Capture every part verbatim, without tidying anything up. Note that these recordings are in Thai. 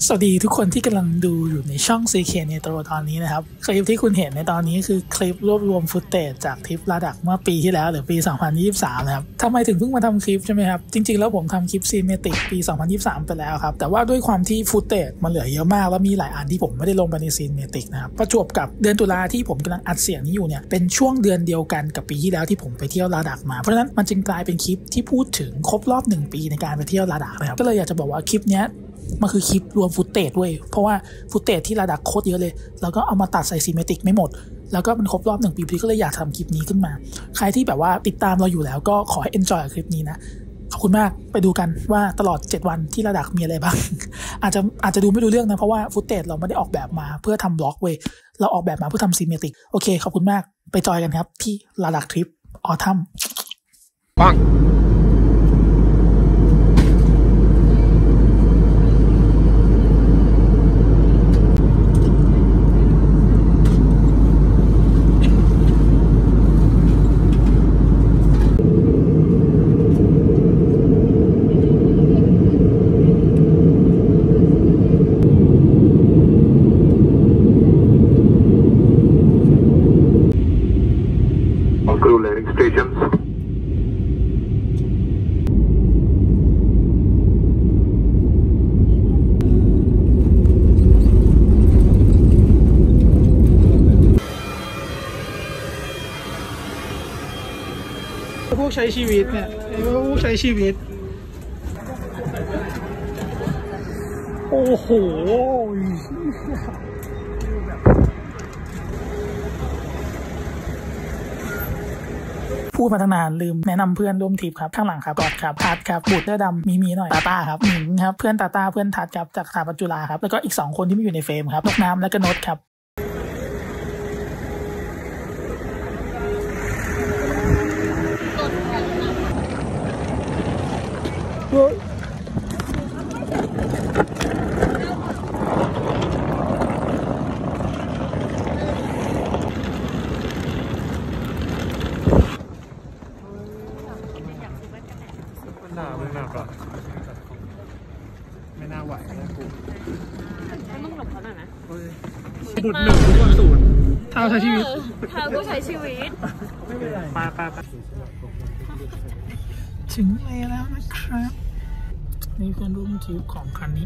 สวัสดีทุกคนที่กำลังดูอยู่ในช่อง ซี เค ในตัวตอนนี้นะครับคลิปที่คุณเห็นในตอนนี้คือคลิปรวบรวมฟุตเทจจากทริปลาดักเมื่อปีที่แล้วหรือปีสองพันยี่สิบสามนะครับทำไมถึงเพิ่งมาทำคลิปใช่ไหมครับจริงๆแล้วผมทำคลิปซีเมติกปีสองพันยี่สิบสามไปแล้วครับแต่ว่าด้วยความที่ฟุตเทจมันเหลือเยอะมากแล้วมีหลายอันที่ผมไม่ได้ลงไปในซีเมติกนะครับประจวบกับเดือนตุลาที่ผมกำลังอัดเสียงนี้อยู่เนี่ยเป็นช่วงเดือนเดียวกันกับปีที่แล้วที่ผมไปเที่ยวลาดักมาเพราะฉะนั้นมันจึงกลายเป็นคลิปที่พูดถึงครบรอบหนึ่งปีในการไปเที่ยวลาดักนะครับก็เลยอยากจะบอกว่าคลิปเนี้ยมันคือคลิปรวมฟุตเทจเว้ยเพราะว่าฟุตเทจที่ลาดักโคตรเยอะเลยแล้วก็เอามาตัดใส่ซีเมติกไม่หมดแล้วก็มันครบรอบหนึ่งปีพี่ก็เลยอยากทำคลิปนี้ขึ้นมาใครที่แบบว่าติดตามเราอยู่แล้วก็ขอให้ enjoy กับคลิปนี้นะขอบคุณมากไปดูกันว่าตลอดเจ็ดวันที่ลาดักมีอะไรบ้าง อาจจะอาจจะดูไม่รู้เรื่องนะเพราะว่าฟุตเทจเราไม่ได้ออกแบบมาเพื่อทำบล็อกเว้ยเราออกแบบมาเพื่อทำซีเมติกโอเคขอบคุณมากไปจอยกันครับที่ลาดักทริปออทัมปัง Crew landing stations. พวกใช้ชีวิตเนี่ยพวกใช้ชีวิตโอ้โหพูดมาตั้งนานลืมแนะนำเพื่อนร่วมทริปครับข้างหลังครับกอดครับทัดครับบูดเสื้อดำมีมีหน่อยตาตาครับหนิงครับเพื่อนตาตาเพื่อนทัดครับจากสถาบันจุฬาครับแล้วก็อีกสองคนที่ไม่อยู่ในเฟรมครับนกน้ำและก็นดครับหนาไม่หนักอ่ะไม่น่าไหวนะกูต้องหลบเขาหน่อยนะบุดหนึ่งทุกคนศูนย์เท้าใช้ชีวิตเท้าก็ใช้ชีวิตไม่เป็นไรปาปาปาถึงแล้วนะครับนี่เป็นรูปทริปของคันนี้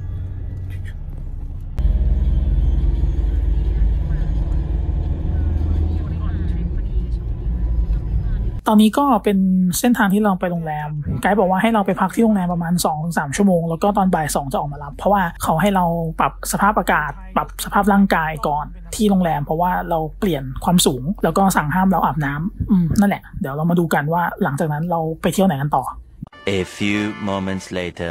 ตอนนี้ก็เป็นเส้นทางที่เราไปโรงแรมไกด์บอกว่าให้เราไปพักที่โรงแรมประมาณ สองถึงสาม ชั่วโมงแล้วก็ตอนบ่ายสองจะออกมารับเพราะว่าเขาให้เราปรับสภาพอากาศปรับสภาพร่างกายก่อนที่โรงแรมเพราะว่าเราเปลี่ยนความสูงแล้วก็สั่งห้ามเราอาบน้ำอืมนั่นแหละเดี๋ยวเรามาดูกันว่าหลังจากนั้นเราไปเที่ยวไหนกันต่อ A few moments later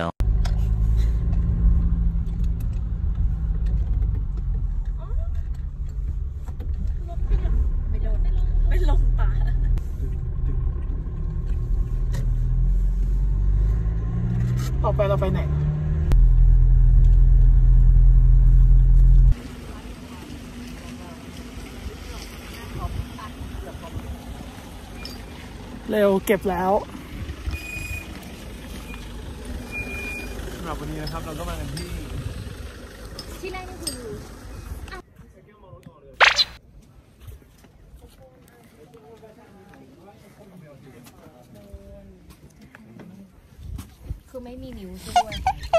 ต่อไปเราไปไหนเร็วเก็บแล้วสำหรับวันนี้นะครับเราก็มากันที่ที่แรกก็คือคือไม่มีนิ้วด้วย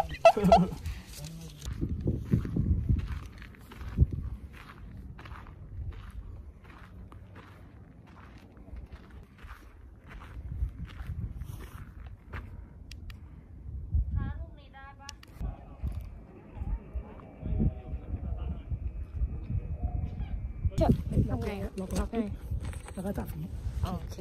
ทำไงล็อกล็อกไงแล้วก็จับอย่างนี้โอเค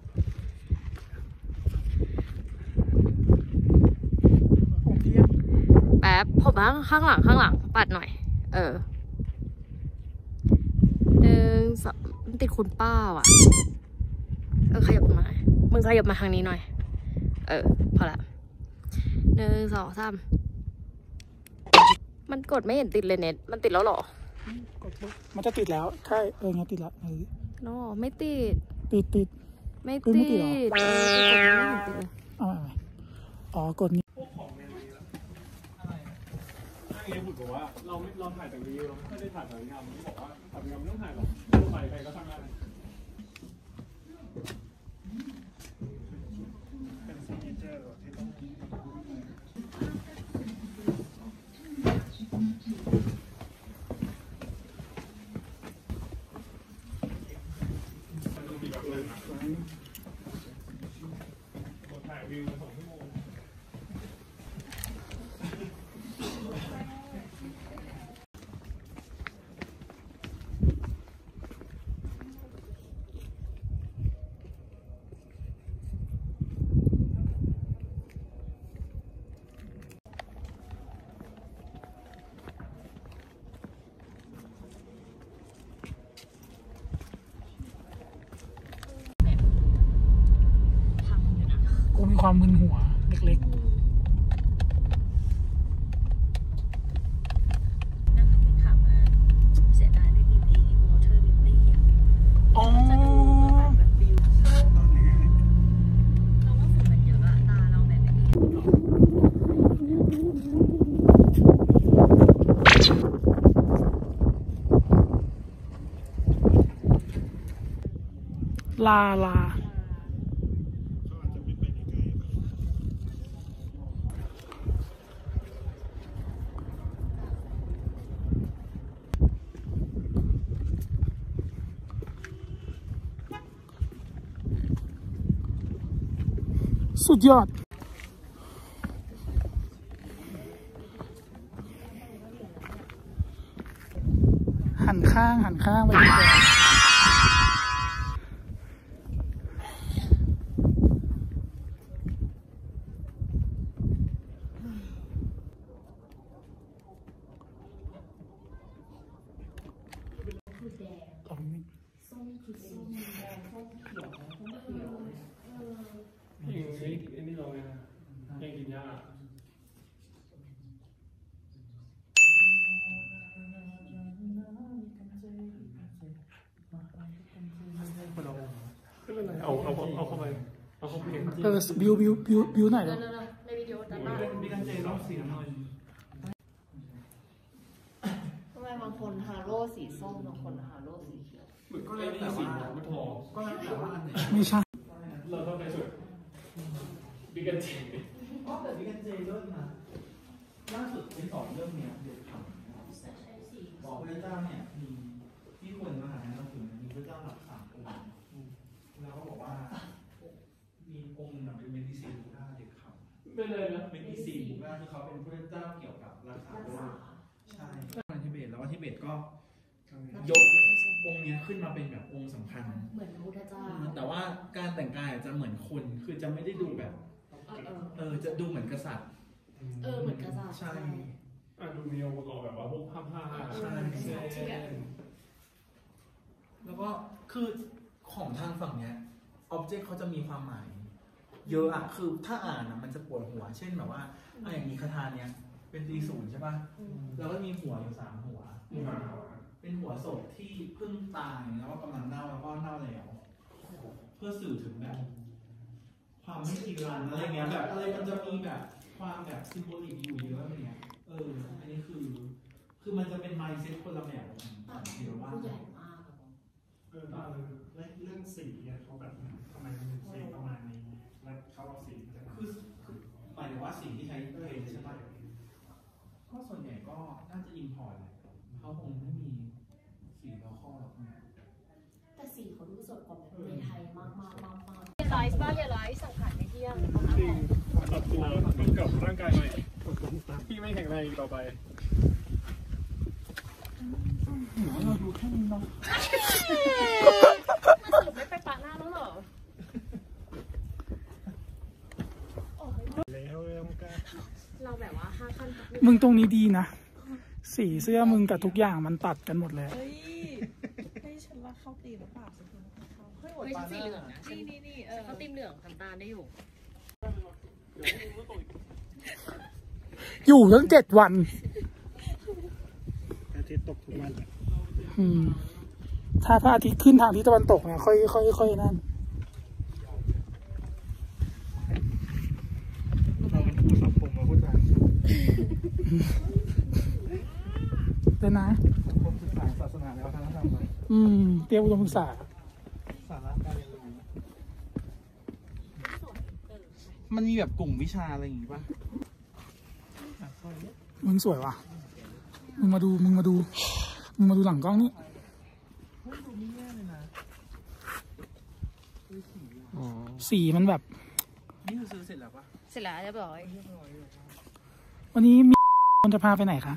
ผมเทียบแป๊บผมบ้างข้างหลังข้างหลังปัดหน่อยเออหนึ่งสองติดคุณป้าว่ะเออขยับมามึงขยับมาทางนี้หน่อยเออพอละหนึ่งสองสามมันกดไม่เห็นติดเลยเน็ตมันติดแล้วหรอกดมันจะติดแล้วใช่เออไงติดแล้วเออโน่ไม่ติดติดติดไม่ติดอ๋อกดนี้เอบุตรบอกว่าเราไม่เราถ่ายแต่วิวเราไม่ได้ถ่ายแต่งานมันบอกว่าถ่ายงานไม่ต้องถ่ายหรอกใครใครก็ทำงานเป็นซิกเนเจอร์ที่ต้องถ่ายวิวสองชั่วโมงกูมีความมึนหัวเล็กๆนั่งที่ขับมาเสียดายไม่มีไอ้วอเตอร์บิวตี้อ่ะอ๋อจะดูแบบวิวเราว่าฝุ่นมันเยอะอะตาเราแบบไม่ดีลาลาสุดยอดหันข้างหันข้างไปดีกว่ายิงไอ้นี่เราไงนะยังกินยาไม่เป็นไรเอาเอาเอาเข้าไปเอาเข้าไปเองเออบิวบิวบิวบิวหน่อยเลยในวิดีโอแต่ว่ามีการเจร้องเสียงหน่อยทำไมบางคนฮาโร่สีส้มบางคนฮาโร่สีเขียวก็เลยแต่ว่าไม่พอก็เลยแต่ว่าอันไหนไม่ใช่เราต้องไปสุดบิกันเจอ๋อแต่บิกันเจเริ่มนะล่าสุดเป็นสอนเรื่องเนี้ยเด็กทำบอกพระเจ้าเนี่ยมีที่คนมหาเราถึงมีพระเจ้าหลักสามองค์แล้วก็บอกว่ามีองค์หนึ่งเป็นเมดิซีบูราเด็กทำไม่เลยนะเมดิซีบูราคือเขาเป็นพระเจ้าเกี่ยวกับรักษาโรคใช่ในทิเบตแล้วว่าทิเบตก็ยกองค์นี้ขึ้นมาเป็นแบบองค์สำคัญเหมือนพระพุทธเจ้าแต่ว่าการแต่งกายจะเหมือนคนคือจะไม่ได้ดูแบบเออเออเออจะดูเหมือนกษัตริย์เออเหมือนกษัตริย์ใช่อ่ะดูมีองค์ประกอบแบบว่าพวกผ้าผ้าใช่แล้วก็คือของทางฝั่งเนี้ยอ็อบเจกต์เขาจะมีความหมายเยอะอะคือถ้าอ่านอะมันจะปวดหัวเช่นแบบว่าอ่ะอย่างมีคาถาเนี้ยเป็นตีศูนย์ใช่ป่ะแล้วก็มีหัวอยู่สามหัวเป็นหัวศพที่เพิ่งตายแล้วก็กำลังเน่าแล้วก็เน่าแล้วเพื่อสื่อถึงแบบความไม่จีรังอะไรเงี้ยแบบอะไรมันจะมีแบบความแบบซิมโบลิกอยู่เยอะอะไรเงี้ยเอออันนี้คือคือมันจะเป็นไมซ์เซ็ตคนละแบบของเดี๋ยวว่าผู้ใหญ่มากเออตาเลยเรื่องสีเขาแบบทำไมมันสีประมาณนี้แล้วเขาเอาสีมาจากไหนคือหมายถึงว่าสิ่งที่ใช้เทรนใช่ไหมก็ส่วนใหญ่ก็น่าจะอินพอร์ตแหละเขาคงไม่มีสีแล้วข้อหรอกแต่สีเขาดูสดกว่าแบบในไทยมากมากมากมากเยไลฟ์บ้างเยไลฟ์สังขารในเที่ยงจริงปรับตัวกับร่างกายใหม่ที่ไม่แข็งแรงอีกต่อไปเราดูแค่นี้เนาะมันสรุปไม่ไปปะหน้าแล้วเหรอแล้วเริ่มกันเราแบบว่าห้าขั้นมึงตรงนี้ดีนะสีเสื้อมึงกับทุกอย่างมันตัดกันหมดแล้วเฮ้ยเฮ้ยฉันว่าเข้าตีหรือเปล่าสิคุณเขาเฮ้ยเฮ้ยสีเหลืองนะนี่นี่นี่เออเขาตีมเหลืองทำตาได้อยู่อยู่ตั้งเจ็ดวันอาทิตย์ตกทุกวันอืม ถ้าพระอาทิตย์ขึ้นทางทิศตะวันตกเนี่ยค่อยค่อยค่อยนั่นเราเป็นผู้สับผมมาพูดจาเลยนะผมศึกษาศาสนาและวัฒนธรรมมาอืมเตรียมอุดมศึกษาสาระการเรียนรู้มันมีแบบกลุ่มวิชาอะไรอย่างงี้ป่ะมึงสวยว่ะมึงมาดูมึงมาดูมึงมาดูหลังกล้องนี่สีมันแบบนี่คือซื้อเสร็จแล้วป่ะเสร็จแล้วเรียบร้อยวันนี้มีคนจะพาไปไหนคะ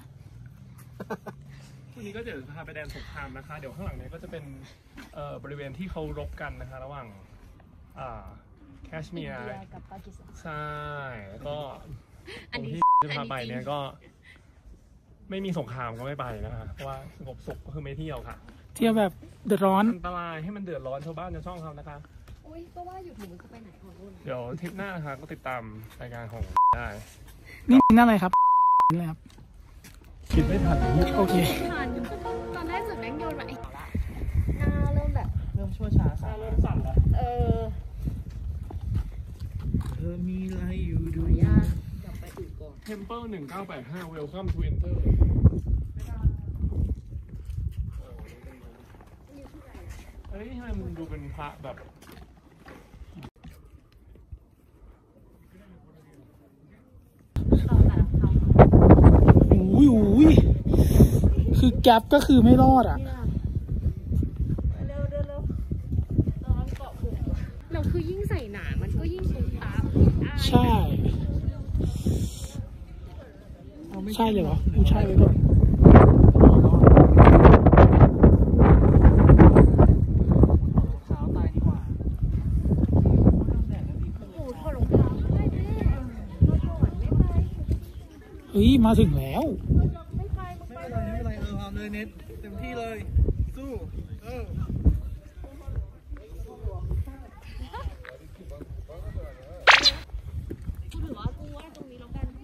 วันนี้ก็เดี๋ยวพาไปแดนสงครามนะคะ เดี๋ยวข้างหลังเนี้ก็จะเป็นเอ่อบริเวณที่เขารบกันนะคะ ระหว่างอ่าแคชเมียร์กับปากีสถานใช่แล้วก็ตรงที่จะพาไปเนี่ยก็ ไม่มีสงครามก็ไม่ไปนะคะเพราะว่าสงบสุขก็คือไม่เที่ยวค่ะเที่ยวแบบเดือดร้อนอันตรายให้มันเดือดร้อนชาวบ้านชาวช่องเขานะคะอุ้ยก็ว่าอยู่ถึงจะไปไหนของรุ่นเดี๋ยวทริปหน้านะคะก็ติดตามรายการของได้นี่นี่อะไรครับอะไรครับคิดไม่ทันโอเคผ่านตอนแรกสุดแม่งโยนมาไอ้หน้าเริ่มแบบเริ่มชั่วช้าสาเริ่มสั่นแล้วเออเธอมีอะไรอยู่ดูยากกลับไปอื่นก่อน Temple หนึ่งเก้าแปดห้า Welcome to Enter เฮ้ยทำไมมันดูเป็นพระแบบอุ้ยอุ้ยคือแก๊ปก็คือไม่รอดอ่ะเราคือยิ่งใส่หนามันก็ยิ่งสูงตามใช่ ใช่เลยวะกูใช่ไว้ก่อนเท้าตายดีกว่าโอ้โหถอดรองเท้าได้แน่เราถอดไม่ไปเฮ้ยมาถึงแล้วไม่ไปไม่เป็นไรไม่เป็นไรเออเอาเลยเน็ตเต็มที่เลยสู้เออกูถือว่ากูว่าตรงนี้แล้วกัน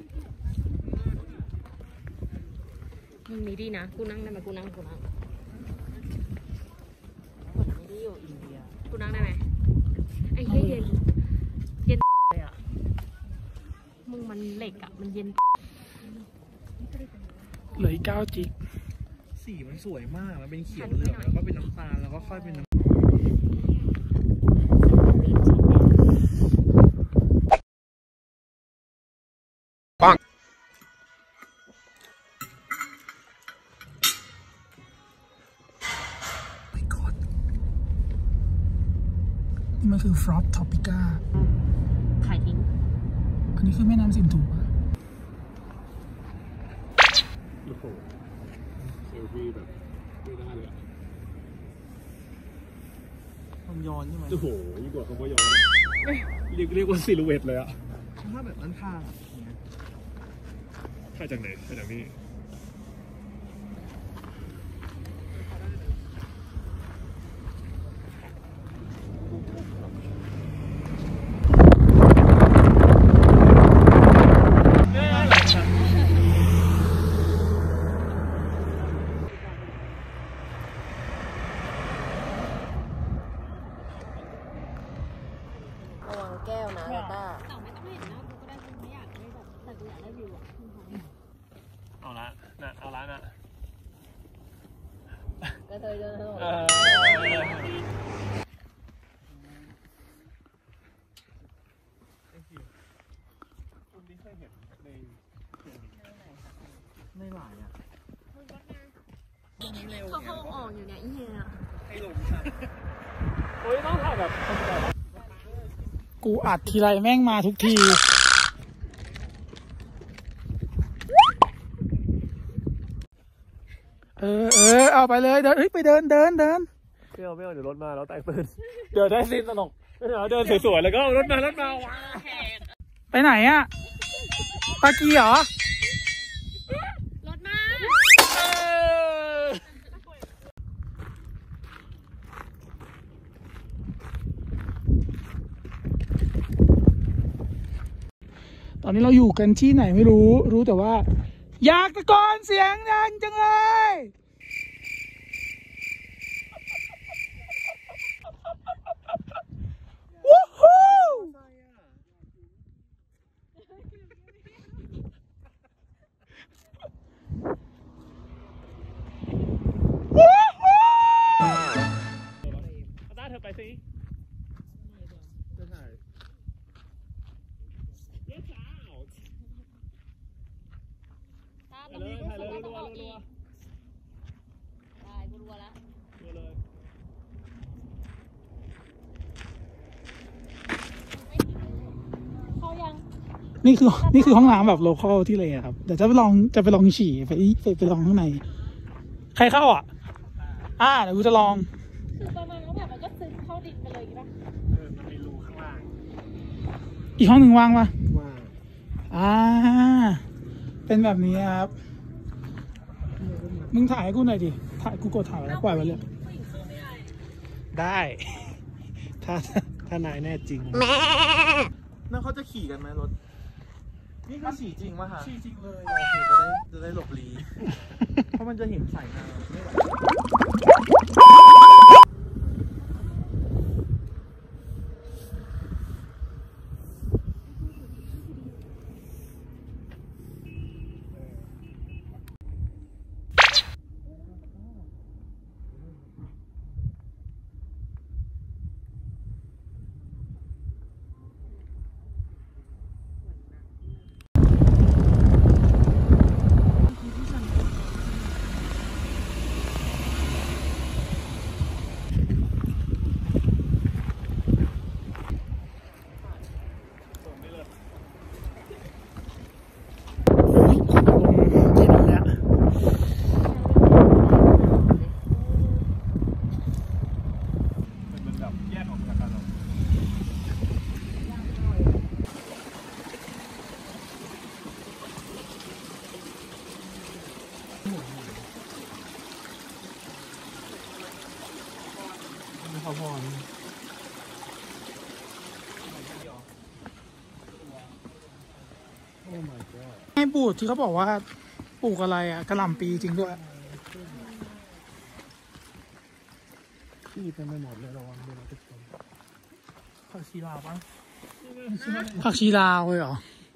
มึงนี้ดีนะกูนั่งได้ไหมกูนั่งกูนั่งเหมือนไม่ได้อยู่อินเดียกูนั่งได้ไหมไอ้เหี้ยเย็นเย็นเลยอ่ะมึงมันเหล็กอ่ะมันเย็นเหลืออีกเก้าจิกสีมันสวยมากมันเป็นเขียวเหลืองแล้วก็เป็นน้ำตาลแล้วก็ค่อยเป็นน้ำนี่มันคือฟรอปทอปิก้าขายทิ้งอันนี้คือแม่น้ำสิมถูกอ่ะโอ้โหเซลฟี่แบบไม่ได้เลยมันย้อนใช่ไหมโอ้โหยิ่งกว่าคำว่าย้อนเรียกเรียกว่าซิลูเอตเลยอะถ้าแบบด้านข้างอะอย่างเงี้ยถ่ายจากไหนถ่ายจากนี่ระวังแก้วนะเบต้าแต่ไม่ต้องเห็นหน้ากูก็ได้กูไม่อยากได้แบบแต่กูอยากได้วิวอ่ะเอาละนะเอาละนะกระเทยเดินถนนเออคนนี้เคยเห็นในไม่หลายอ่ะเขาเข้าออกอยู่เนี่ยอีเหี้ยให้ลงชันโอ้ยต้องถ่ายแบบคนแบบกูอัดทีไรแม่งมาทุกที เออเออเอาไปเลยเดินเฮ้ยไปเดินเดินเดินไม่เอาไม่เอาเดี๋ยวรถมาแล้วแตกตื่นเดี๋ยวได้สิ้นสนุกเดี๋ยวเดินสวยๆแล้วก็รถมารถมาว้าไปไหนอะปากีเหรอรถมาตอนนี้เราอยู่กันที่ไหนไม่รู้ รู้แต่ว่า อยากตะโกนเสียงดังจังเลยวู้ฮู้อไปสิจะถ่ายเยอะจ้าถ่ายเลยถ่ายเลยรัวรัวรัวได้กูรัวแล้วรัวเลยเขายังนี่คือนี่คือห้องน้ำแบบโลคอลที่เลยครับเดี๋ยวจะไปลองจะไปลองฉี่ไปไปไปลองข้างในใครเข้าอ่ะอ่าเดี๋ยวกูจะลองคือประมาณว่าแบบมันก็ซึมเข้าดินไปเลยป่ะเออมันมีรูข้างล่างอีกห้องหนึ่งว่างปะว่างอ่าเป็นแบบนี้ครับมึงถ่ายให้กูหน่อยดิถ่ายกูกดถ่ายแล้วปล่อยไว้เลยได้ถ้าถ้านายแน่จริงนั่นเขาจะขี่กันไหมรถนี่คือขี่จริงป่ะฮะขี่จริงเลยโอเคจะได้จะได้หลบลีเพราะมันจะเห็นสายน้ำไม่ไหวขอพรให้ปลูกที่เขาบอกว่าปลูกอะไรอ่ะกระหล่ำปีจริงด้วยที่เต็มไปหมดเลยระวังด้วยนะทุกคนผักชีลาวปะผักชีลาวเลยเหรอ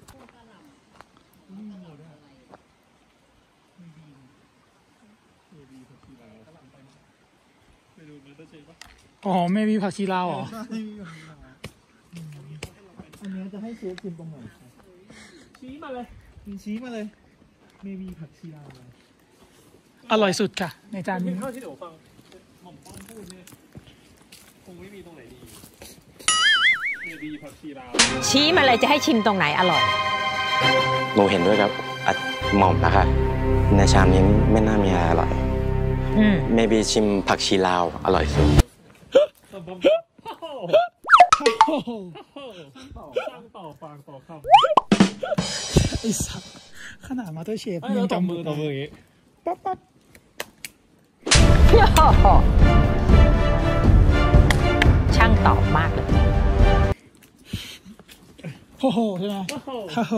อ๋อไม่มีผักชีลาวเหรออันนี้จะให้เชฟชิมตรงไหนชี้มาเลยชี้มาเลยไม่มีผักชีลาวเลยอร่อยสุดค่ะในจานนี้ข้าวที่เดี๋ยวฟังหม่อมป้อมพูดเนี่ยคงไม่มีตรงไหนดีไม่ดีผักชีลาวชี้มาเลยจะให้ชิมตรงไหนอร่อยหนูเห็นด้วยครับหม่อมนะคะในชามนี้ไม่น่ามีอะไรอร่อยเมบีชิมผักชีลาวอร่อยสุดตั้งต่อฟังต่อคำไอ้สัสขนาดมาสเตอร์เชฟยังจำมือต่อมืออย่างงี้ปั๊บปั๊บช่างตอบมากเลยโอ้โหใช่ไหมโอ้โห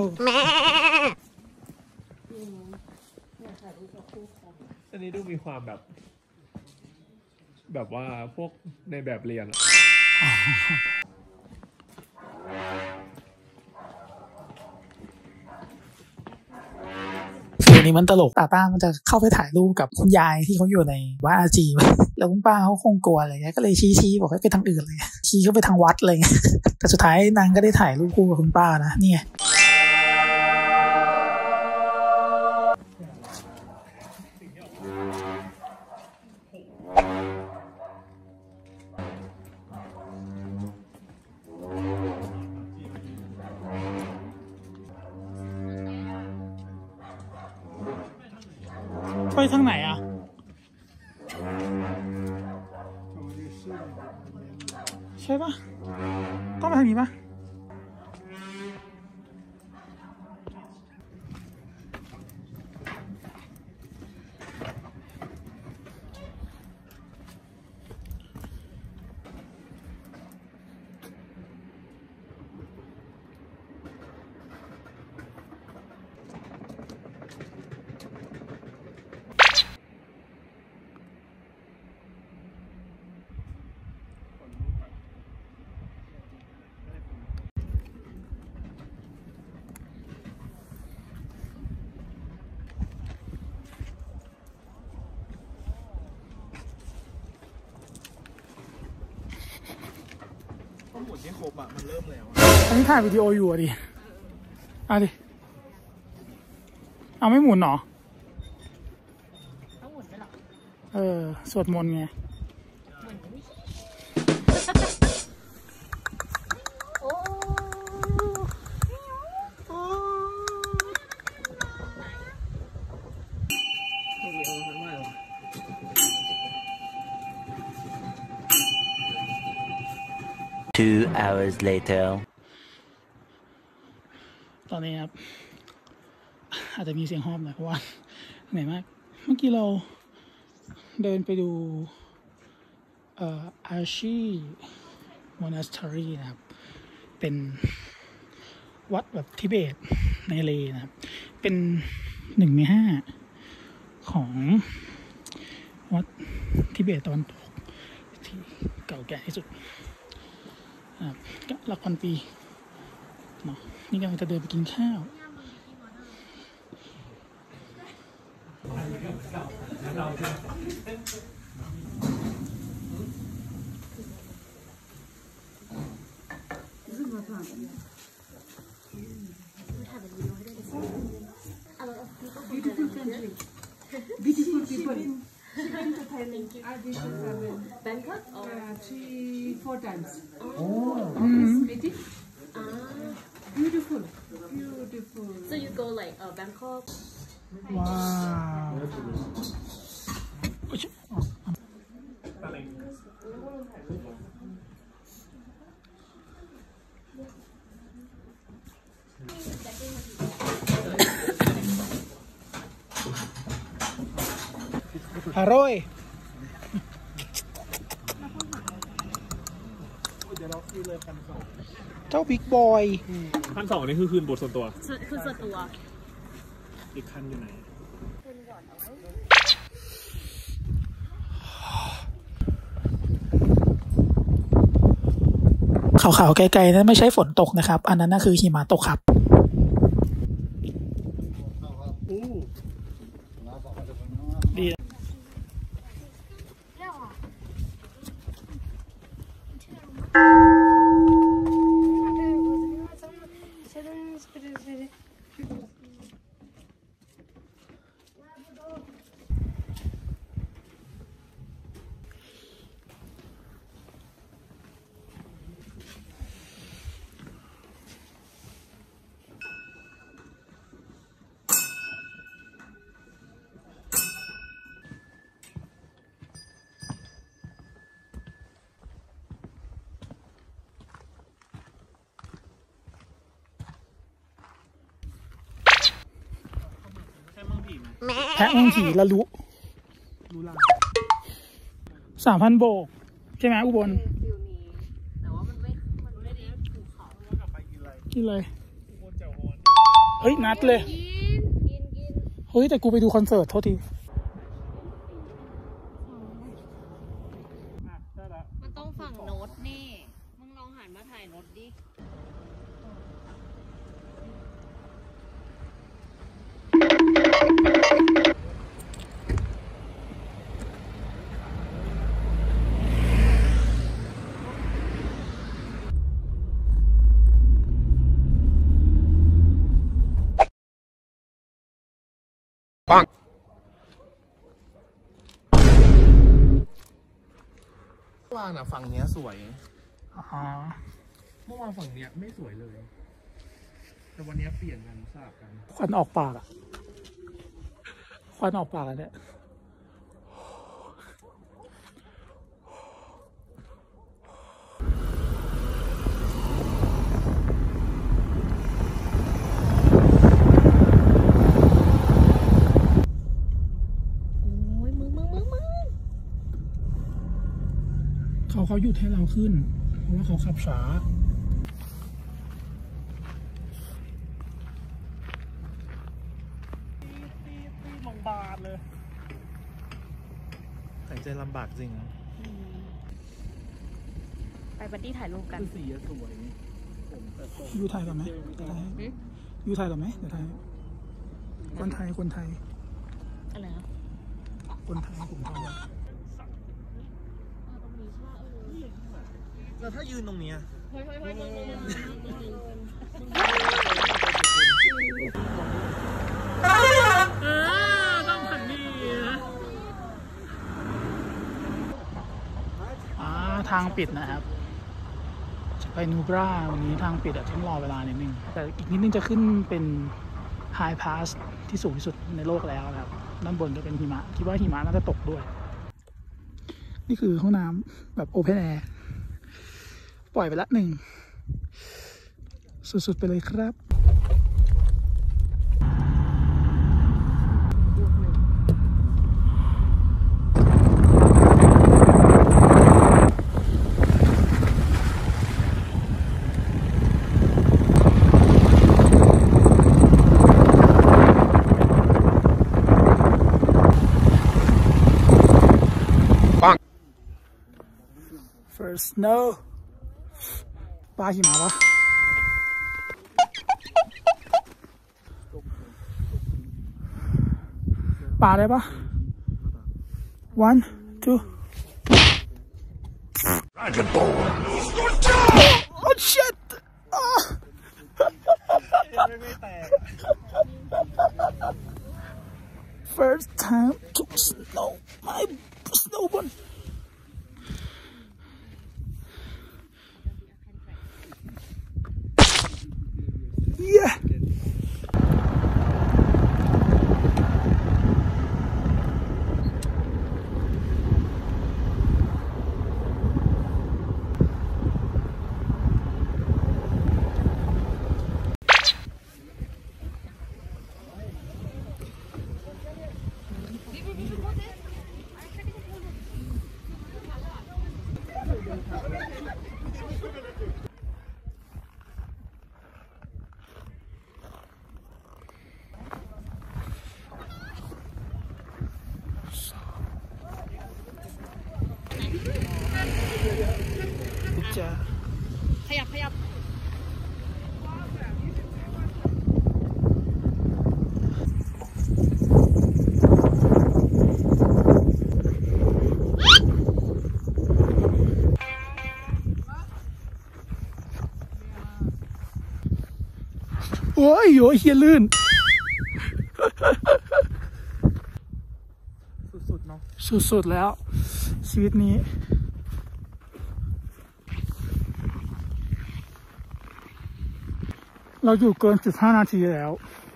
อันนี้ดูมีความแบบแบบว่าพวกในแบบเรียนอะคือนี้มันตลกตาต้ามันจะเข้าไปถ่ายรูปกับคุณยายที่เขาอยู่ในวัดอาจีแล้วคุณป้าเขาคงกลัวอะไรเงี้ยก็เลยชี้ๆบอกให้ไปทางอื่นเลยชี้เขาไปทางวัดอะไรเงี้ยแต่สุดท้ายนางก็ได้ถ่ายรูปคู่กับคุณป้านะนี่ไงไปทางไหนอ่ะใช่ปะต้องไปทางนี้ปะก็หมุนให้ครบอะมันเริ่มแล้วอันนี้ถ่ายวิดีโออยู่อะดิเอาดิเอาไม่หมุนหรอต้องหมุนไหมหรอเออสวดมนต์ไง Two hours later. ตอนนี้ครับอาจจะมีเสียงหอบหน่อยเพราะว่าเหนื่อยมากเมื่อกี้เราเดินไปดูเอ่ออาชีมอนาสเทอรีนะครับเป็นวัดแบบทิเบตในเลนะครับเป็นหนึ่งในห้าของวัดทิเบตตะวันตกที่เก่าแก่ที่สุดนะครับก็หลักพันปีเนาะนี่กำลังจะเดินไปกินข้าว Beautiful country. Beautiful people. She went to Thailand. I visited Bangkok. Uh, three, four times. Oh. Mm-hmm. Meeting. Ah. Beautiful. Beautiful. So you go like uh, Bangkok. Wow. Aroy เจ้าบิ๊กบอยพันสองนี่คือคืนบทส่วนตัวคือส่วนตัวอีกคันอยู่ไหนขาวๆไกลๆนั้นไม่ใช่ฝนตกนะครับอันนั้นน่ะคือหิมะตกครับดีแพะมังผีละลุสามพันโบกใช่ไหมอุบลแต่ว่ามันไม่มันไม่ได้ภูเขากินเลยเฮ้ยนัดเลยเฮ้ยแต่กูไปดูคอนเสิร์ตโทษทีมันต้องฝั่งโน้ตนี่มึงลองหันมาถ่ายโน้ตดิปังเมื่อวานอ่ะฝั่งเนี้ยสวยเมื่อวานฝั่งเนี้ยไม่สวยเลยแต่วันนี้เปลี่ยนกันสลับกันควันออกปากอ่ะควันออกปากอ่ะเนี่ยเขาเขาหยุดให้เราขึ้นเพราะว่าเขาขับช้าลงบาดเลยหายใจลำบากจริงไปบัดดี้ถ่ายรูปกันสีสวยยูถ่ายกันไหมยูถ่ายกันไหมเดี๋ยวถ่ายคนไทยคนไทยอะไรนะคนไทยผมทำแล้วถ้ายืนตรงนี้ต้องผัดหมี่นะอ่าทางปิดนะครับจะไปนูบราวันนี้ทางปิดอะต้องรอเวลานิดนึงแต่อีกนิดนึงจะขึ้นเป็นไฮพาสที่สูงที่สุดในโลกแล้วนะครับด้านบนจะเป็นหิมะคิดว่าหิมะน่าจะตกด้วยนี่คือห้องน้ำแบบโอเพนแอร์ปล่อยไปละหนึ่งสุดๆไปเลยครับFirst snow ปลาหิมะปะปลาได้ปะ one two Dragon Ball oh shit first time to snow my snowboard yeahขยับขยับโอ้ยโอ้ยเฮียลื่นสุดๆเนาะสุดๆแล้วชีวิตนี้เราอยู่เกินสิบห้านาทีแล้ว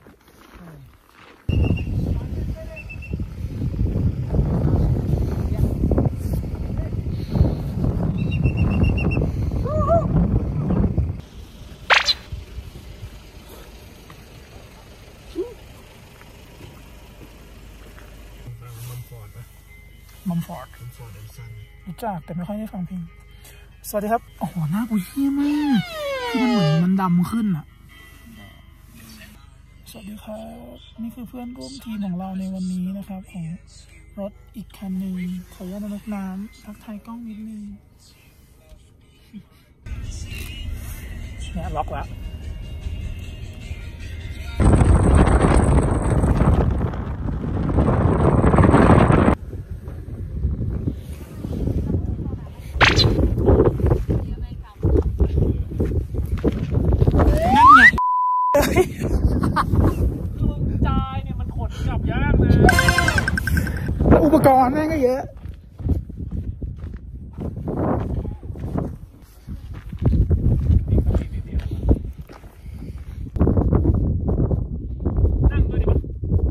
มัมฟอร์ดรู้จักแต่ไม่ค่อยได้ฟังเพลงสวัสดีครับโอ้โหหน้ากูเหี้ยมากคือมันเหมือนมันดำขึ้นอ่ะสวัสดีครับนี่คือเพื่อนร่วมทีมของเราในวันนี้นะครับของรถอีกคันหนึ่งขออนุญาตนักน้ำทักทายกล้องนิดนึงเนี่ยล็อกแล้วจายเนี่ยมันขนกลับยากนะอุปกรณ์แม่งก็เยอะนั่งด้วยดิปะ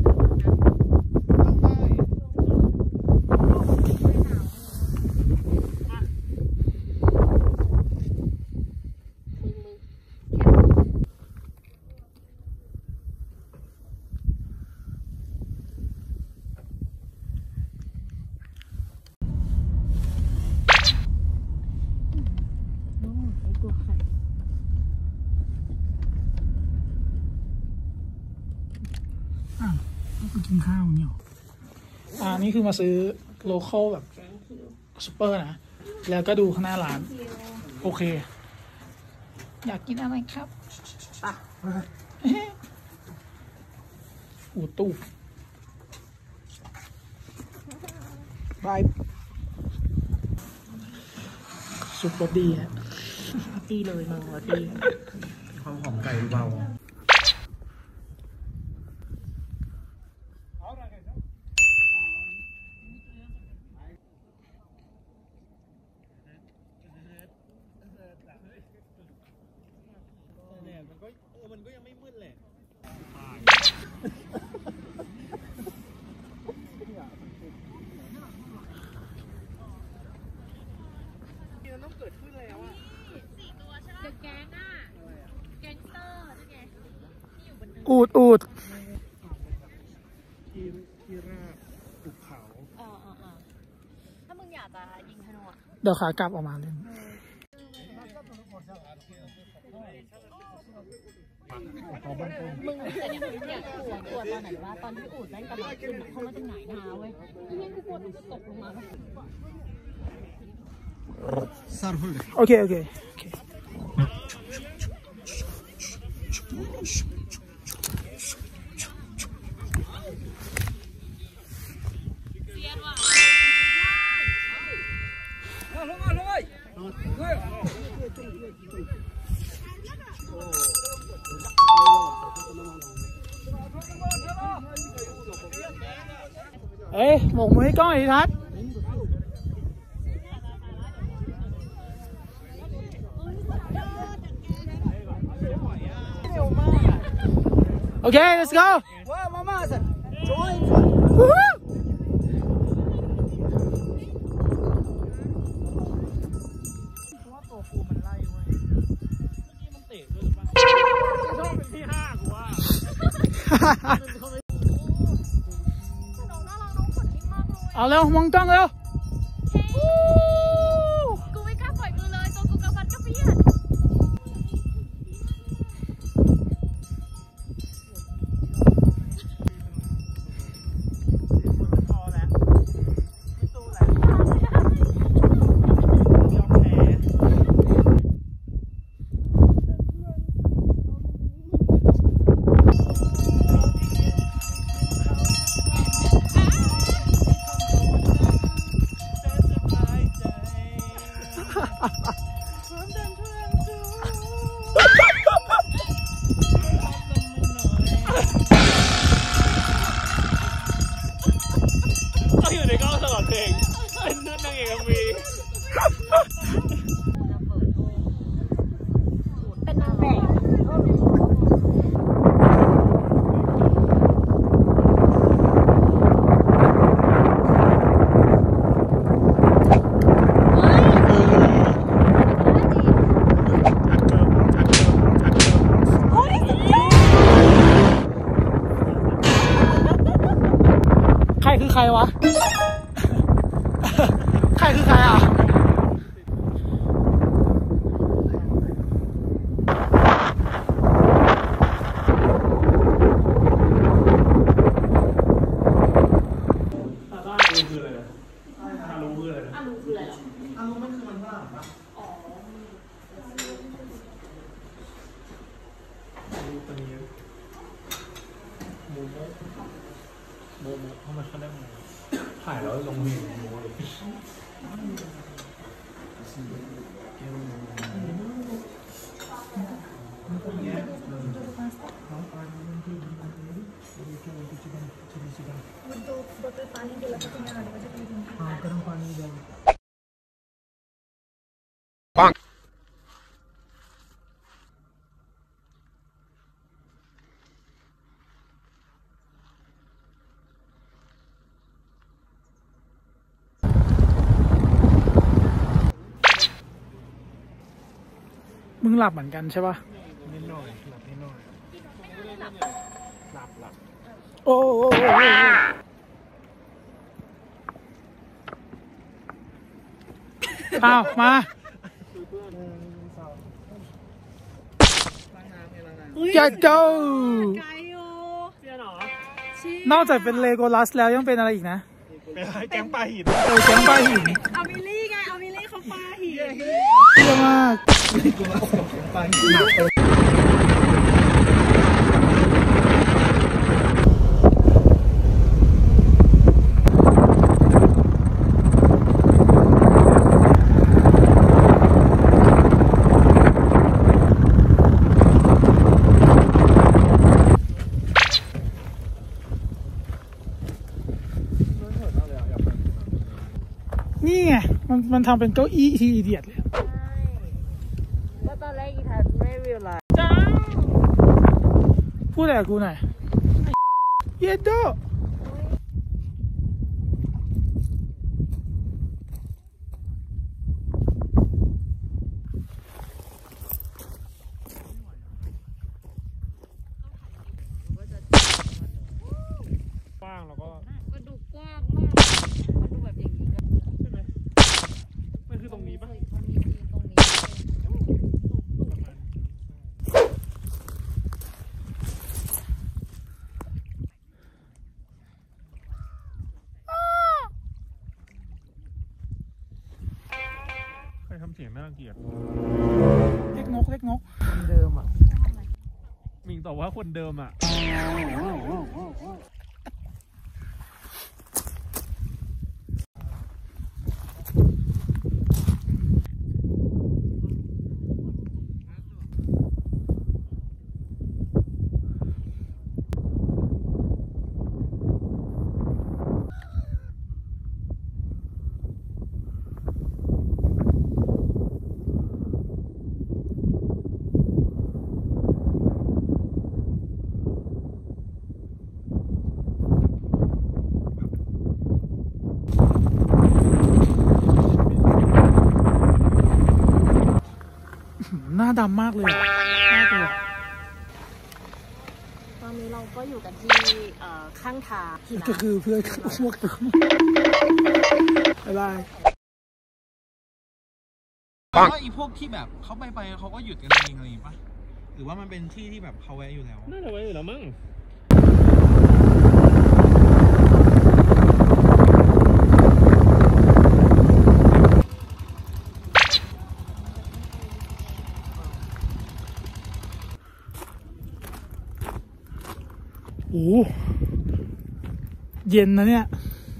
อ่ะก็กินข้าวเนี่ยอ่านี่คือมาซื้อโลคอลแบบซูเปอร์นะแล้วก็ดูข้างหน้าร้านโอเคอยากกินอะไรครับอ่ะอูตู้บายซุปรสดีอ่ะดีเลยมึงรสดีความหอมไก่เบามันก็ยังไม่มืดเลยต้องเกิดขึ้นแล้วอ่ะสี่ตัวใช่ไหมเดอะแก๊งอ่ะแก๊งเตอร์นี่ไงที่อยู่บนอูดอูดที่ที่ราบภูเขาอ่าอ่าอ่าถ้ามึงอยากจะยิงธนูเดี๋ยวขากลับออกมาเล่นมึงจะเนี่ยเนี่ยกลัวกลัวตอนไหนว่าตอนที่อูดแม่งกำลังขึ้นเขามาถึงไหนนาเว้ยที่นี่กูกลัวมันจะตกลงมาโอเคโอเคโอเคเอ้ยหมกมือให้กล้องอีกทัศน์โอเค let's go ว้าวมามาสัน join เอาเร็วมองกล้องเร็วกูไม่กล้าปล่อยมือเลยตัวกูกระฟันกระเพี้ยนอยู่ในกล้องตลอดเพลงเป็นนุ่นนางเอกมีเป็นนางแบบใครคือใครวะ ใครคือใครอ่ะอารูคืออะไรนะอารูคืออะไรนะอารูคืออะไรหรออารูมันคือมันฝรั่งปะอ๋ออารูตัวนี้โมโมโมโมทำไมเขาได้โมถ่ายแล้วลงมือโมเลยปังมึงหลับเหมือนกันใช่ปะนิดหน่อยหลับนิดหน่อยหลับหลับหลับโอ้โอ้อ้าวมาอย่าเจ้านอกจากเป็นเลโกลัสแล้วยังเป็นอะไรอีกนะเป็นแก๊งปลาหินเออแก๊งปลาหินเอามิลี่ไงเอามิลี่เขาปลาหินเยอะมากปลาหินหนักมันทำเป็นเก้าอี้ที่อีเดียดเลยใช่แล้วตอนแรกอีทันไม่เรียลไลซ์จ้าพูดอะไรกับกูหน่อยเย็ดโดกว้างแล้วก็มันดูกว้างมากมันดูแบบอย่างนี้ก็ใช่ไหมมันคือตรงนี้ปะมันมีซีนตรงนี้ใครทำเสียงน่ารังเกียจเล็กนกเล็กนกเดิมอ่ะมิงตอบว่าคนเดิมอ่ะหน้าดำมากเลยหน้าตัวตอนนี้เราก็อยู่กันที่ข้างทางก็คือเพื่อนพวกตัวบ๊ายบายว่าอีพวกที่แบบเขาไปไปเขาก็หยุดกันเองอะไรอย่างงี้ปะหรือว่ามันเป็นที่ที่แบบเขาแวะอยู่แล้วน่าจะแวะอยู่แล้วมั้งโอ้เย็นนะเนี่ย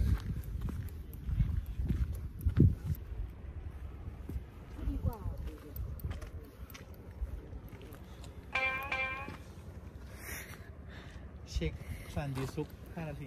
เช็คซันยูซุกห้านาที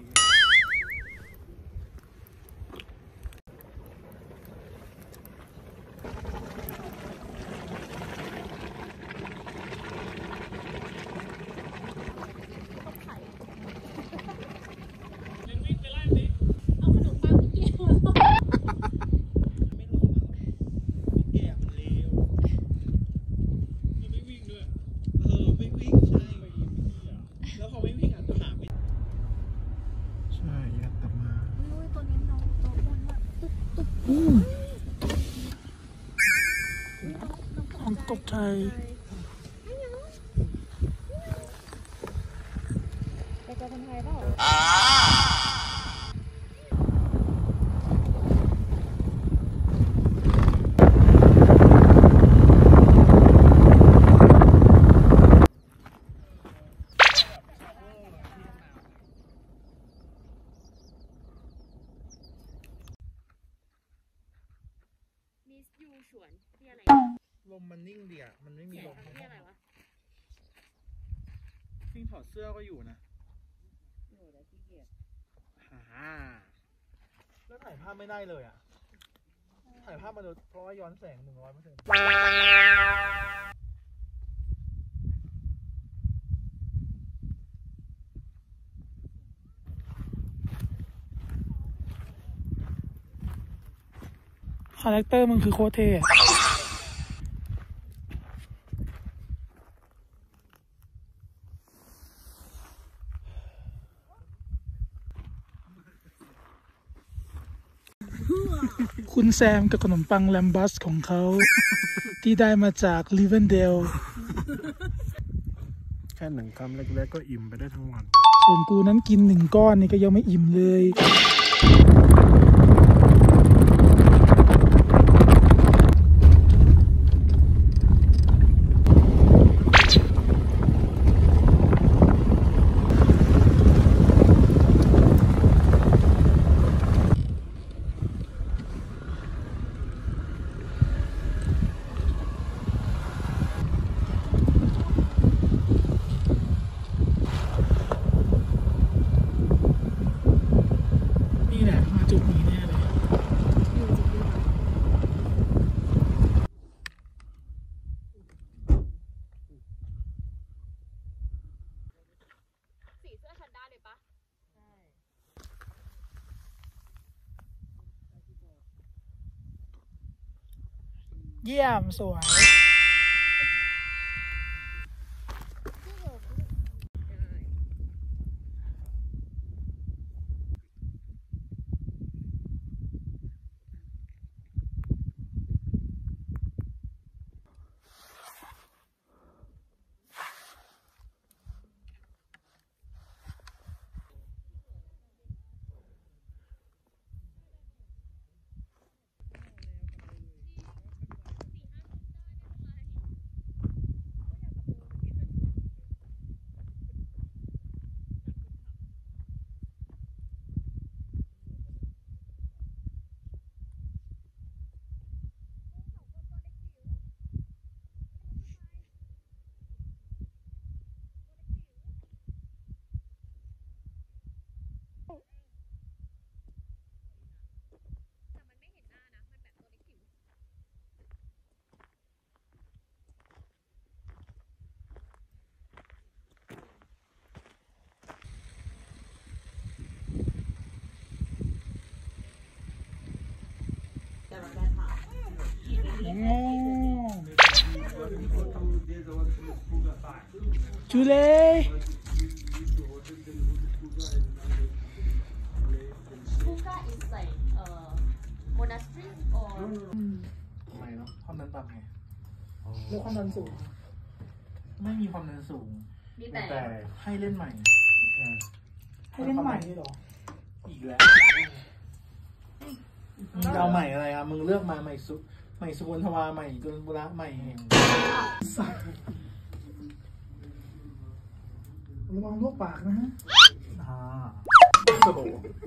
ตกใจไปเจอคนไทยเปล่ามิสยูฉวนที่อะไรลมมันนิ่งดีอ่ะมันไม่มีลมนี่อะไรวะฟิงถอดเสื้อก็อยู่นะหนูจะขี้เกียจฮ่าแล้วถ่ายภาพไม่ได้เลยอ่ะถ่ายภาพมาโดยเพราะว่าย้อนแสงหนึ่งร้อยเปอร์เซ็นต์คาแรคเตอร์มึงคือโคตรเท่คุณแซมกับขนมปังแลมบัสของเขา ที่ได้มาจากลิเวนเดลแค่หนึ่งคำเล็กๆก็อิ่มไปได้ทั้งวันส่วนกูนั้นกินหนึ่งก้อนนี่ก็ยังไม่อิ่มเลยเยี่ยมสวยจูเล่ Puka is like uh monastery or ไม่เนาะความดันต่ำไงเรื่องความดันสูงไม่มีความดันสูงมีแต่แต่ให้เล่นใหม่ให้เล่นใหม่ด้วยเหรออีกแล้วมึงเอาใหม่อะไรอ่ะมึงเลือกมาใหม่สุใหม่สุวรรณทวาใหม่กุลบุระใหม่แห่งระวังลวกปากนะฮะอ่าโอ้โห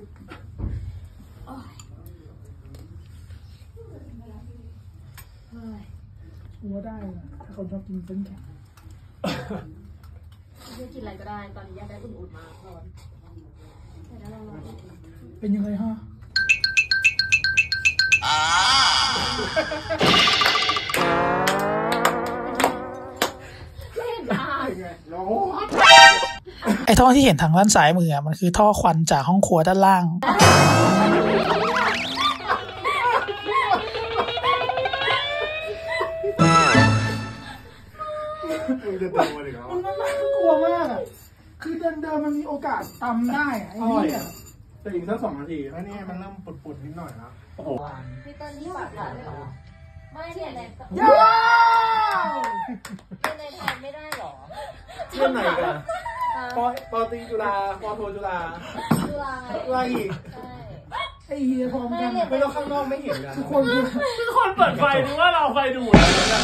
หัวได้นะถ้าคนชอบกินเส้นแข็งไม่กินอะไรก็ได้ตอนนี้อยากได้อุ่นๆมาร้อนแต่แล้วเราร้อนเป็นยังไงฮะไอ้ท่อที่เห็นทางด้านซ้ายมือมันคือท่อควันจากห้องครัวด้านล่างมันจะเติมอะไรกันวะมันน่ากลัวมากอ่ะคือเดินเดินมันมีโอกาสตำได้อะไอ้นี่อ่ะแต่อีกสักสองนาทีแล้วนี่มันเริ่มปุดๆนิดหน่อยนะโอ้โหพี่ต้นที่ปากหลานเหรอไม่เนี่ยในยาวในไทยไม่ได้หรอเรื่องไหนกันปอปอตีจุฬาปอโทจุฬาจุฬาไงจุฬาอีกใช่ไอ้เฮียพร้อมกันไม่ต้องข้างนอกไม่เห็นกันทุกคนคือทุกคนเปิดไฟดูว่าเราไฟดูดอะไรกัน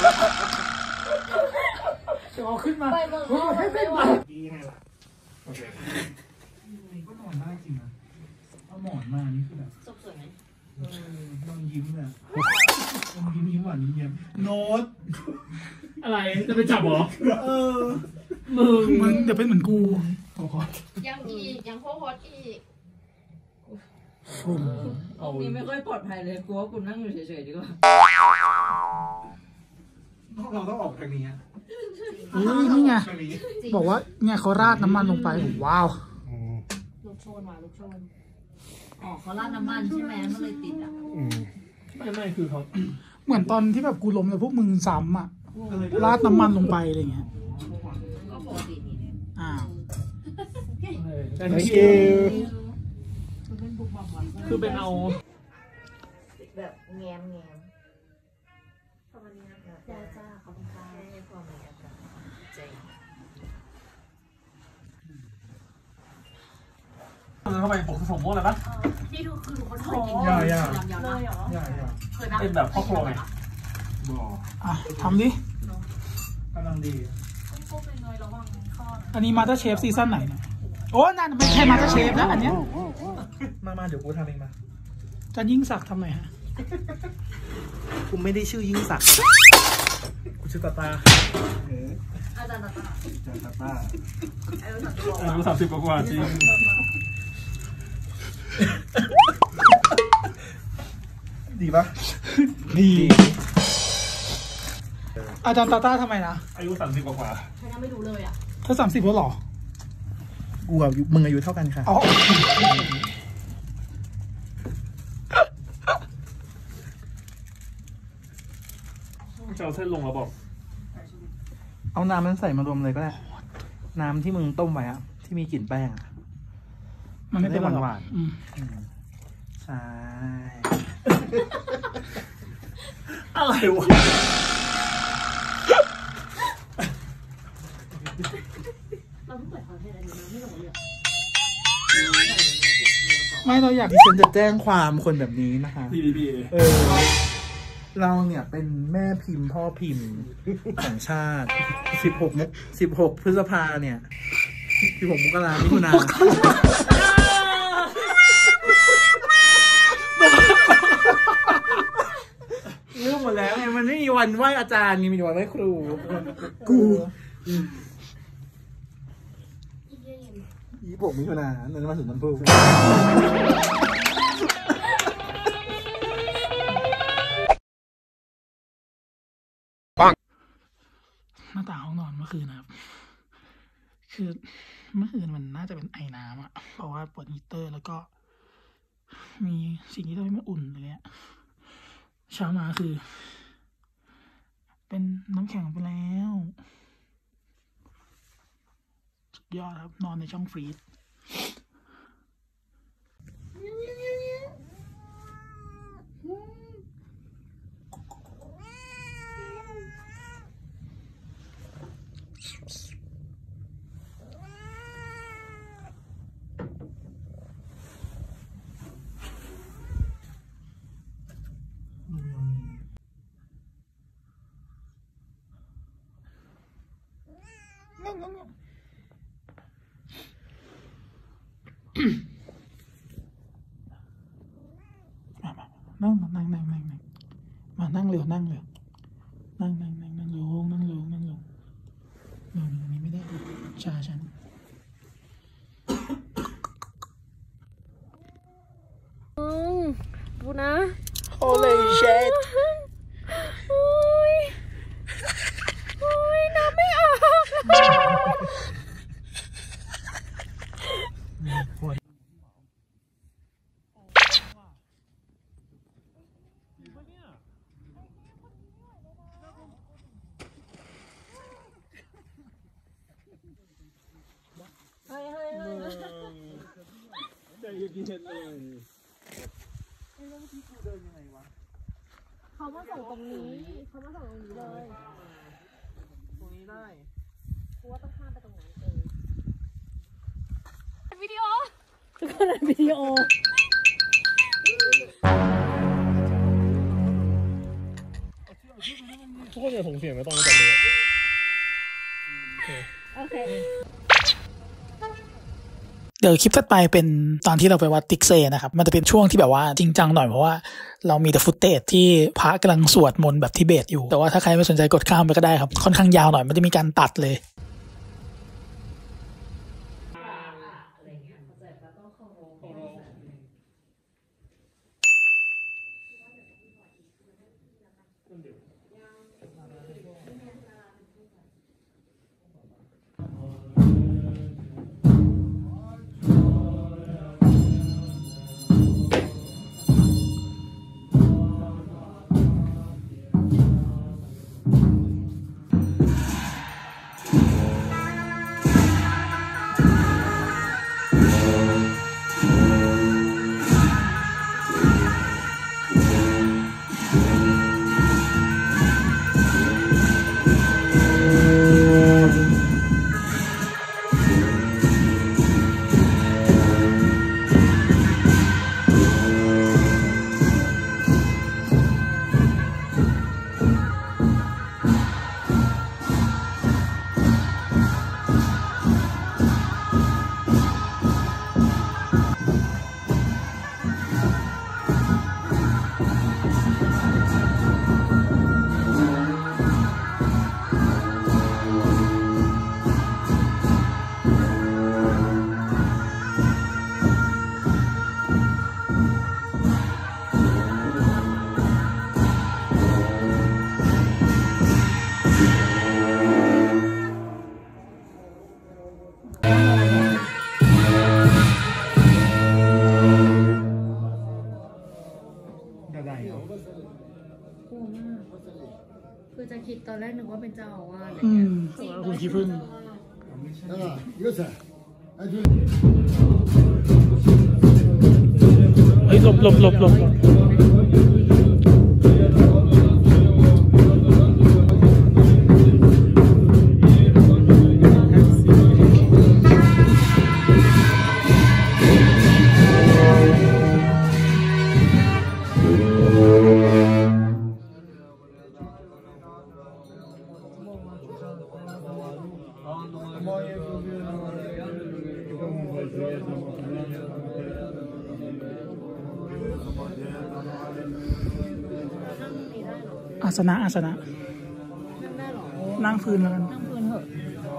จะเอาขึ้นมาไปเมืองนอกไม่ไหวดียังไงล่ะโอเคนี่ก็นอนได้จริงนะเอาหมอนมานี่คือแบบสุขสวยไหมเออนอนยิ้มเลยนอนยิ้มยิ้มหวานยิ้มเยี่ยมโน้ตอะไรจะไปจับเหรอเออมึงมึงเดี๋ยวเป็นเหมือนกูยังอีกยังโคตรฮอตอีกเอานี่ไม่ค่อยปลอดภัยเลยกลัวว่าคุณนั่งอยู่เฉยๆดีกว่าเราต้องออกทางนี้อุ้ยนี่ไงทางนี้บอกว่าเนี่ยเขาราดน้ำมันลงไปว้าวลูกโชนมาลูกโชนอ๋อเขาราดน้ำมันใช่ไหมมันเลยติดอ่ะไม่ไม่คือเขาเหมือนตอนที่แบบกูล้มแล้วพวกมึงซ้ำอ่ะราดน้ำมันลงไปอะไรเงี้ยก็ปกตินี่อ้าว thank you คือเป็นเอาแบบแงมแงมประมาณนี้นะคะจ้าจ้าขอบคุณค่ะให้ความมีอากาศเจ๋งเข้าไปผมสมมติอะไรปะนี่ทุกคือทุกคนเคยกินอย่าอย่าเลยเหรออย่าอย่าเคยปะเป็นแบบครอบครัวไงบอกอ่ะทำดิกำลังดีอันนี้มาสเตอร์เชฟซีซั่นไหนเนี่ยโอ้นั่นไม่ใช่มาสเตอร์เชฟนะอันเนี้ยมามาเดี๋ยวกูทำเองมาจะยิ่งศักดิ์ทำไมฮะกูไม่ได้ชื่อยิ่งศักดิ์กูชื่อตาตาเอออาจารย์ตาตาจ่าตาตาอายุสามสิบกว่าจริงดีปะดี อาจารย์ตาต้าทำไมนะอายุสามสิบกว่าใครยังไม่รู้เลยอ่ะเธอสามสิบแล้วหรอกูกับมึงอายุเท่ากันค่ะอ๋อเอาเส้นลงแล้วบอกเอาน้ำนั้นใส่มารวมเลยก็ได้น้ำที่มึงต้มไว้อะที่มีกลิ่นแป้งอะมันไม่ได้หวานหวานใช่อะไรวะเราเพิ่งเปิดคอนเทนต์อันนี้มาไม่ลงเลยไม่เราอยากที่ฉันจะแจ้งความคนแบบนี้นะคะเออเราเนี่ยเป็นแม่พิมพ์พ่อพิมพ์ของชาติสิบหกมุกสิบหกพฤษภาเนี่ยสิบหกมกราคมมิถุนาเรื่องหมดแล้วไงมันไม่มีวันไหว้อาจารย์มีวันไหว้ครูกูยี่สิบหกมิถุนานั่นมาถึงน้ำพุหน้าต่างห้องนอนเมื่อคืนนะครับคือเมื่อคืนมันน่าจะเป็นไอ้น้ำอะเพราะว่าเปิดฮีเตอร์แล้วก็มีสิ่งที่ทำให้มันอุ่นเลยอะเช้ามาคือเป็นน้ำแข็งไปแล้วสุดยอดครับนอนในช่องฟรีซนั่งนั่งนั่งนั่งนั่งมานั่งเร็วนั่งเร็วนั่งนั่งนั่งนั่งลงนั่งลงนั่งลงนอนตรงนี้ไม่ได้ชาฉันดูนะ Holy shit โอ้ยโอ้ยน้ำไม่ออกเฮ้ยเฮ้ยเฮ้ยใจเย็นๆเลยเขามาส่งตรงนี้เขามาส่งตรงนี้เลยตรงนี้ได้กูว่าต้องข้ามไปตรงนั้นเองวิดีโอทุกคนอัดวิดีโอทุกคนอย่าส่งเสียงไม่ต้องมาจับเลยโอเคเดี๋ยวคลิปถัดไปเป็นตอนที่เราไปวัดติ๊กเซนะครับมันจะเป็นช่วงที่แบบว่าจริงจังหน่อยเพราะว่าเรามีแต่ฟุตเทจที่พระกำลังสวดมนต์แบบทิเบตอยู่แต่ว่าถ้าใครไม่สนใจกดข้ามไปก็ได้ครับค่อนข้างยาวหน่อยมันจะมีการตัดเลยคิดตอนแรกนึกว่าเป็นเจ้าอาวาสอะไรอืเงี้ยมคุณขี้พึ่งเฮ้ยหลบหลบหลบหลบอาสนะอาสนะนั่งพื้นแล้วกันนั่งพื้นเถอะ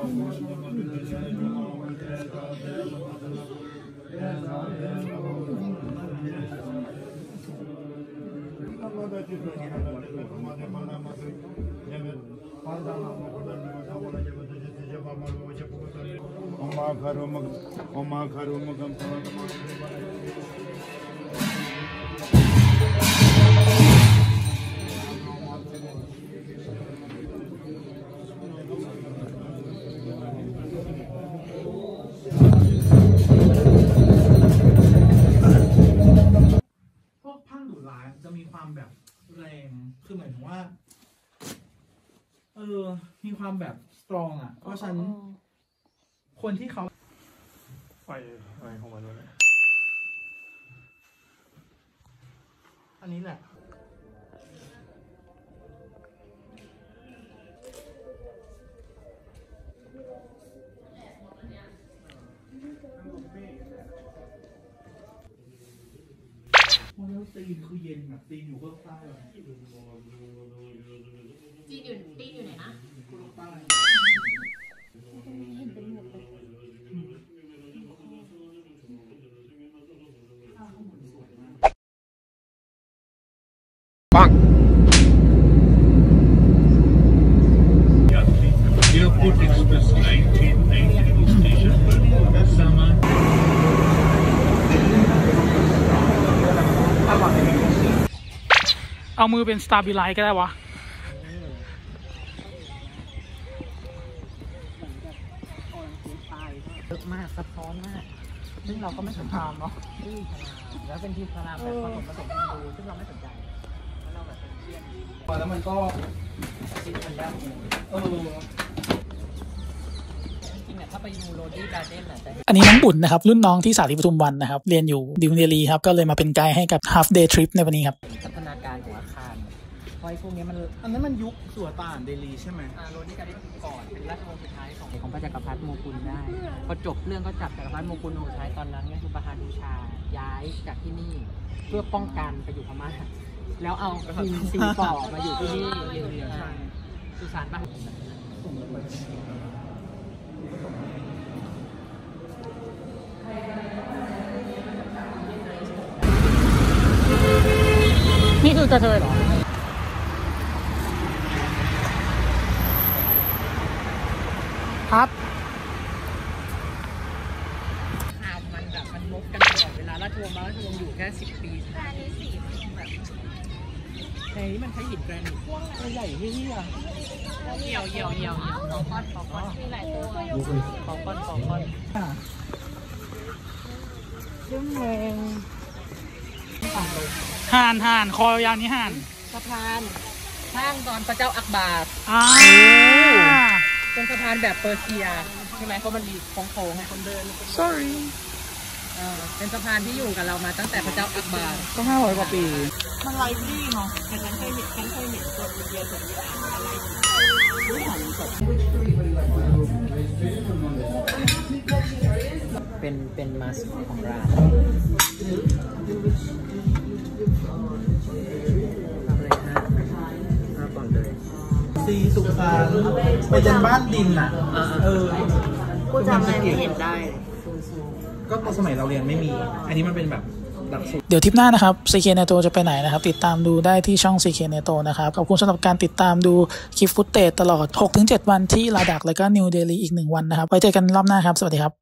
จะมีความแบบแรงคือหมายถึงว่าเออมีความแบบสตรองอ่ะเพราะฉันคนที่เขาไฟอะไรของมันวะเนี่ยอันนี้แหละแล้วตีนคือเย็นแบบตีนอยู่เบื้องใต้ตีนอยู่ตีนอยู่ไหนนะเบื้องใต้เห็นเป็นหมดเลยปัง Airport Express nineteen ninety station Sama เอามือเป็นสตาบิไลซ์ก็ได้วะเยอะมากซับซ้อนมากซึ่งเราก็ไม่สนใจเนาะที่แล้วเป็นที่พารามแบบผสมผสมกันดูซึ่งเราไม่สนใจแล้วเราแบบเป็นเพื่อนแล้วมันก็ติดกันยากเออจริงๆเนี่ยถ้าไปดูโรดี้การ์เด้นอ่ะแต่อันนี้น้องบุญนะครับรุ่นน้องที่สาธิตปทุมวันนะครับเรียนอยู่ดิวเนลีครับก็เลยมาเป็นไกด์ให้กับ half day trip ในวันนี้ครับพัฒนาการของอาคารเพราะไอ้พวกนี้มันอันนั้นมันยุคสัวต่านเดลีใช่ไหมอ่าโรดี้การ์เด้นก่อนเป็นราชวงศ์สุดท้ายของของพระจักรพรรดิโมกุลได้พอจบเรื่องก็จับจักรพรรดิโมกุลองค์สุดท้ายตอนนั้นเนี่ยคือปหาดูชาย้ายจากที่นี่เพื่อป้องกันไปอยู่พม่าแล้วเอาทีมซีปอมาอยู่ที่นี่สุสานบ้านนี่คือกระเทยเหรอครับข่าวมันแบบมันลบกันตลอดเวลาราชวงศ์ราชวงศ์อยู่แค่สิบปีแต่อันนี้สีแบบเฮ้ยมันใช้หินแกรนิตใหญ่เฮี้ยเหี่ยวเหี่ยวเหี่ยวฟองก้อนฟองก้อนมีหลายตัวฟองก้อนฟองก้อนเรื่องแรงห่านห่านคอยาวนี้ห่านสะพานสร้างตอนพระเจ้าอักบาร์อ่าเป็นสะพานแบบเปอร์เซียใช่ไหมเพราะมันดีโค้งๆให้คนเดิน sorry เออเป็นสะพานที่อยู่กับเรามาตั้งแต่พระเจ้าอักบาร์ก็ห้าร้อยกว่าปีมันไลฟ์ลี่เนาะแต่ฉันเคยเห็นฉันเคยเห็นตัวเดียวตัวนี้อะไรเป็นเป็นมาสของร้านซีสุสานไปจนบ้านดินอ่ะเออกูจำไม่เห็นได้ก็ตอนสมัยเราเรียนไม่มีอันนี้มันเป็นแบบเดี๋ยวทริปหน้านะครับ ซี เค Neto จะไปไหนนะครับติดตามดูได้ที่ช่อง ซี เค Neto นะครับขอบคุณสำหรับการติดตามดูคลิปฟุตเทจตลอด หกถึงเจ็ด วันที่ลาดักแล้วก็นิวเดลีอีกหนึ่งวันนะครับไว้เจอกันรอบหน้าครับสวัสดีครับ